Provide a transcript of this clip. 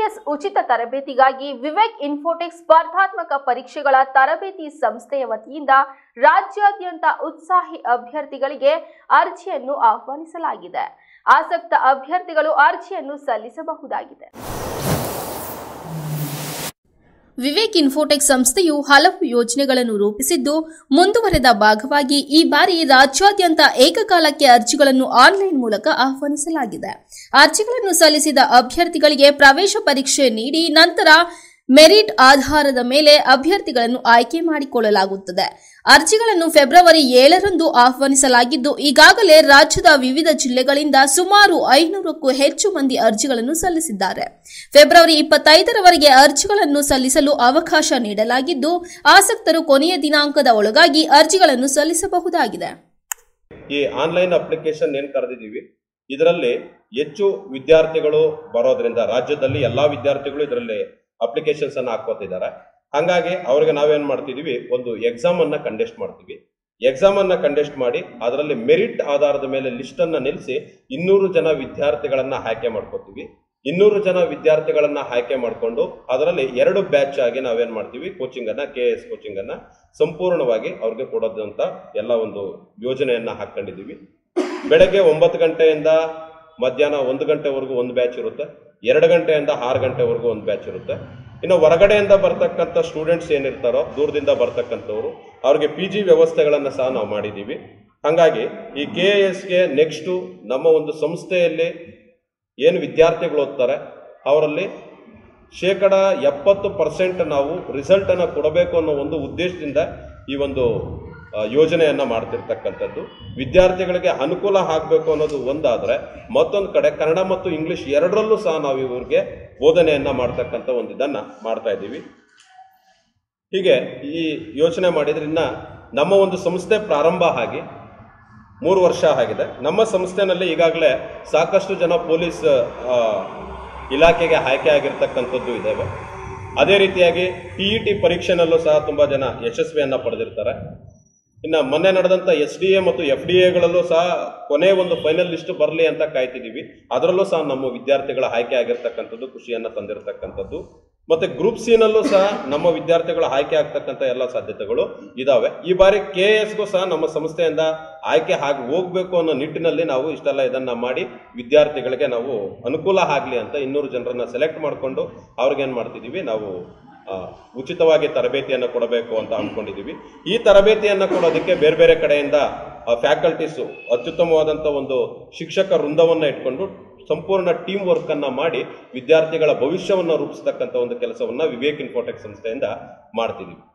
KAS ಉಚಿತ ತರಬೇತಿಗಾಗಿ Vivek Infotech ಸ್ಪರ್ಧಾತ್ಮಕ ಪರೀಕ್ಷೆಗಳ ತರಬೇತಿ ಸಂಸ್ಥೆಯ ವತಿಯಿಂದ ರಾಜ್ಯಾದ್ಯಂತ ಉತ್ಸಾಹಿ ಅಭ್ಯರ್ಥಿಗಳಿಗೆ ಅರ್ಜಿಯನ್ನು ಆಹ್ವಾನಿಸಲಾಗಿದೆ. ಆಸಕ್ತ ಅಭ್ಯರ್ಥಿಗಳು ಅರ್ಜಿಯನ್ನು ಸಲ್ಲಿಸಬಹುದಾಗಿದೆ. ವಿವೇಕ್ ಇನ್ಫೋಟೆಕ್ ಸಂಸ್ಥೆಯು ಹಲವು ಯೋಜನೆಗಳನ್ನು ರೂಪಿಸಿದ್ದು, ಮುಂದುವರೆದ ಭಾಗವಾಗಿ ಈ ಬಾರಿ ರಾಜ್ಯಾದ್ಯಂತ ಏಕಕಾಲಕ್ಕೆ ಅರ್ಜಿಗಳನ್ನು ಆನ್ಲೈನ್ ಮೂಲಕ ಆಹ್ವಾನಿಸಲಾಗಿದೆ. ಅರ್ಜಿಗಳನ್ನು ಸಲ್ಲಿಸಿದ ಅಭ್ಯರ್ಥಿಗಳಿಗೆ ಪ್ರವೇಶ ಪರೀಕ್ಷೆ ನೀಡಿ ನಂತರ ಮೆರಿಟ್ ಆಧಾರದ ಮೇಲೆ ಅಭ್ಯರ್ಥಿಗಳನ್ನು ಆಯ್ಕೆ ಮಾಡಿಕೊಳ್ಳಲಾಗುತ್ತದೆ. ಅರ್ಜಿಗಳನ್ನು ಫೆಬ್ರವರಿ 7ರಂದು ಆಹ್ವಾನಿಸಲಾಗಿದ್ದು, ಈಗಾಗಲೇ ರಾಜ್ಯದ ವಿವಿಧ ಜಿಲ್ಲೆಗಳಿಂದ ಸುಮಾರು 500ಕ್ಕೂ ಹೆಚ್ಚು ಮಂದಿ ಅರ್ಜಿಗಳನ್ನು ಸಲ್ಲಿಸಿದ್ದಾರೆ. ಫೆಬ್ರವರಿ 25ರವರೆಗೆ ಅರ್ಜಿಗಳನ್ನು ಸಲ್ಲಿಸಲು ಅವಕಾಶ ನೀಡಲಾಗಿದ್ದು, ಆಸಕ್ತರು ಕೊನೆಯ ದಿನಾಂಕದ ಒಳಗಾಗಿ ಅರ್ಜಿಗಳನ್ನು ಸಲ್ಲಿಸಬಹುದಾಗಿದೆ. ಈ ಆನ್ಲೈನ್ ಅಪ್ಲಿಕೇಶನ್ ಏನು ಕರೆದಿದ್ದೀವಿ, ಇದರಲ್ಲಿ ಹೆಚ್ಚು ವಿದ್ಯಾರ್ಥಿಗಳು ಬರೋದ್ರಿಂದ ರಾಜ್ಯದಲ್ಲಿ ಎಲ್ಲಾ ವಿದ್ಯಾರ್ಥಿಗಳು ಇದರಲ್ಲಿ ಅಪ್ಲಿಕೇಶನ್ಸ್ ಅನ್ನು ಹಾಕೋತಿದ್ದಾರೆ. ಹಾಗಾಗಿ ಅವ್ರಿಗೆ ನಾವೇನ್ ಮಾಡ್ತಿದೀವಿ, ಒಂದು ಎಕ್ಸಾಮ್ ಅನ್ನ ಕಂಡಕ್ಟ್ ಮಾಡ್ತೀವಿ. ಎಕ್ಸಾಮ್ ಅನ್ನ ಕಂಡಕ್ಟ್ ಮಾಡಿ ಅದರಲ್ಲಿ ಮೆರಿಟ್ ಆಧಾರದ ಮೇಲೆ ಲಿಸ್ಟ್ ಅನ್ನ ನಿಲ್ಲಿಸಿ 200 ಜನ ವಿದ್ಯಾರ್ಥಿಗಳನ್ನ ಆಯ್ಕೆ ಮಾಡ್ಕೋತೀವಿ. 200 ಜನ ವಿದ್ಯಾರ್ಥಿಗಳನ್ನ ಆಯ್ಕೆ ಮಾಡಿಕೊಂಡು ಅದರಲ್ಲಿ 2 ಬ್ಯಾಚ್ ಆಗಿ ನಾವೇನ್ ಮಾಡ್ತೀವಿ, ಕೋಚಿಂಗ್ ಅನ್ನ KS ಕೋಚಿಂಗ್ ಅನ್ನ ಸಂಪೂರ್ಣವಾಗಿ ಅವ್ರಿಗೆ ಕೊಡೋದಂತ ಎಲ್ಲ ಒಂದು ಯೋಜನೆಯನ್ನ ಹಾಕೊಂಡಿದೀವಿ. ಬೆಳಗ್ಗೆ 9 ಗಂಟೆಯಿಂದ ಮಧ್ಯಾಹ್ನ 1 ಗಂಟೆವರೆಗೂ ಒಂದು ಬ್ಯಾಚ್ ಇರುತ್ತೆ. 2 ಗಂಟೆಯಿಂದ 6 ಗಂಟೆವರೆಗೂ ಒಂದು ಬ್ಯಾಚ್ ಇರುತ್ತೆ. ಇನ್ನು ಹೊರಗಡೆಯಿಂದ ಬರ್ತಕ್ಕಂಥ ಸ್ಟೂಡೆಂಟ್ಸ್ ಏನಿರ್ತಾರೋ, ದೂರದಿಂದ ಬರ್ತಕ್ಕಂಥವ್ರು, ಅವ್ರಿಗೆ PG ವ್ಯವಸ್ಥೆಗಳನ್ನ ಸಹ ನಾವು ಮಾಡಿದ್ದೀವಿ. ಹಾಗಾಗಿ ಈ KSಗೆ ನೆಕ್ಸ್ಟು ನಮ್ಮ ಒಂದು ಸಂಸ್ಥೆಯಲ್ಲಿ ಏನು ವಿದ್ಯಾರ್ಥಿಗಳು ಓದ್ತಾರೆ ಅವರಲ್ಲಿ 70% ನಾವು ರಿಸಲ್ಟ್ ಅನ್ನ ಕೊಡಬೇಕು ಅನ್ನೋ ಒಂದು ಉದ್ದೇಶದಿಂದ ಈ ಒಂದು ಯೋಜನೆಯನ್ನ ಮಾಡ್ತಿರ್ತಕ್ಕಂಥದ್ದು. ವಿದ್ಯಾರ್ಥಿಗಳಿಗೆ ಅನುಕೂಲ ಆಗಬೇಕು ಅನ್ನೋದು ಒಂದಾದ್ರೆ, ಮತ್ತೊಂದು ಕಡೆ ಕನ್ನಡ ಮತ್ತು ಇಂಗ್ಲಿಷ್ ಎರಡರಲ್ಲೂ ಸಹ ನಾವು ಇವ್ರಿಗೆ ಬೋಧನೆಯನ್ನ ಮಾಡ್ತಕ್ಕಂಥ ಒಂದು ಇದನ್ನ ಮಾಡ್ತಾ ಇದ್ದೀವಿ. ಹೀಗೆ ಈ ಯೋಚನೆ ಮಾಡಿದ್ರಿಂದ ನಮ್ಮ ಒಂದು ಸಂಸ್ಥೆ ಪ್ರಾರಂಭ ಆಗಿ 3 ವರ್ಷ ಆಗಿದೆ. ನಮ್ಮ ಸಂಸ್ಥೆನಲ್ಲಿ ಈಗಾಗಲೇ ಸಾಕಷ್ಟು ಜನ ಪೊಲೀಸ್ ಇಲಾಖೆಗೆ ಆಯ್ಕೆ ಆಗಿರ್ತಕ್ಕಂಥದ್ದು ಇದ್ದಾವೆ. ಅದೇ ರೀತಿಯಾಗಿ TET ಪರೀಕ್ಷೆನಲ್ಲೂ ಸಹ ತುಂಬಾ ಜನ ಯಶಸ್ವಿಯನ್ನ ಪಡೆದಿರ್ತಾರೆ. ಇನ್ನು ಮೊನ್ನೆ ನಡೆದಂತ SDA ಮತ್ತು FDAಗಳಲ್ಲೂ ಸಹ ಕೊನೆ ಒಂದು ಫೈನಲ್ ಲಿಸ್ಟ್ ಬರಲಿ ಅಂತ ಕಾಯ್ತಿದ್ದೀವಿ. ಅದರಲ್ಲೂ ಸಹ ನಮ್ಮ ವಿದ್ಯಾರ್ಥಿಗಳ ಆಯ್ಕೆ ಆಗಿರ್ತಕ್ಕಂಥದ್ದು ಖುಷಿಯನ್ನ ತಂದಿರತಕ್ಕಂಥದ್ದು. ಮತ್ತೆ ಗ್ರೂಪ್ ಸಿ ನಲ್ಲೂ ಸಹ ನಮ್ಮ ವಿದ್ಯಾರ್ಥಿಗಳ ಆಯ್ಕೆ ಆಗ್ತಕ್ಕಂಥ ಎಲ್ಲ ಸಾಧ್ಯತೆಗಳು ಇದಾವೆ. ಈ ಬಾರಿ KSಗೂ ಸಹ ನಮ್ಮ ಸಂಸ್ಥೆಯಿಂದ ಆಯ್ಕೆ ಆಗಿ ಹೋಗ್ಬೇಕು ಅನ್ನೋ ನಿಟ್ಟಿನಲ್ಲಿ ನಾವು ಇಷ್ಟೆಲ್ಲ ಇದನ್ನ ಮಾಡಿ ವಿದ್ಯಾರ್ಥಿಗಳಿಗೆ ನಾವು ಅನುಕೂಲ ಆಗ್ಲಿ ಅಂತ 200 ಜನರನ್ನ ಸೆಲೆಕ್ಟ್ ಮಾಡಿಕೊಂಡು ಅವ್ರಿಗೇನ್ ಮಾಡ್ತಿದೀವಿ, ನಾವು ಉಚಿತವಾಗಿ ತರಬೇತಿಯನ್ನು ಕೊಡಬೇಕು ಅಂತ ಅನ್ಕೊಂಡಿದೀವಿ. ಈ ತರಬೇತಿಯನ್ನು ಕೊಡೋದಕ್ಕೆ ಬೇರೆ ಬೇರೆ ಕಡೆಯಿಂದ ಫ್ಯಾಕಲ್ಟೀಸು ಅತ್ಯುತ್ತಮವಾದಂಥ ಒಂದು ಶಿಕ್ಷಕ ವೃಂದವನ್ನ ಇಟ್ಕೊಂಡು ಸಂಪೂರ್ಣ ಟೀಮ್ ವರ್ಕ್ ಅನ್ನ ಮಾಡಿ ವಿದ್ಯಾರ್ಥಿಗಳ ಭವಿಷ್ಯವನ್ನ ರೂಪಿಸತಕ್ಕಂಥ ಒಂದು ಕೆಲಸವನ್ನ ವಿವೇಕ್ ಇನ್ಫೋಟೆಕ್ ಸಂಸ್ಥೆಯಿಂದ ಮಾಡ್ತಿದ್ದೀವಿ.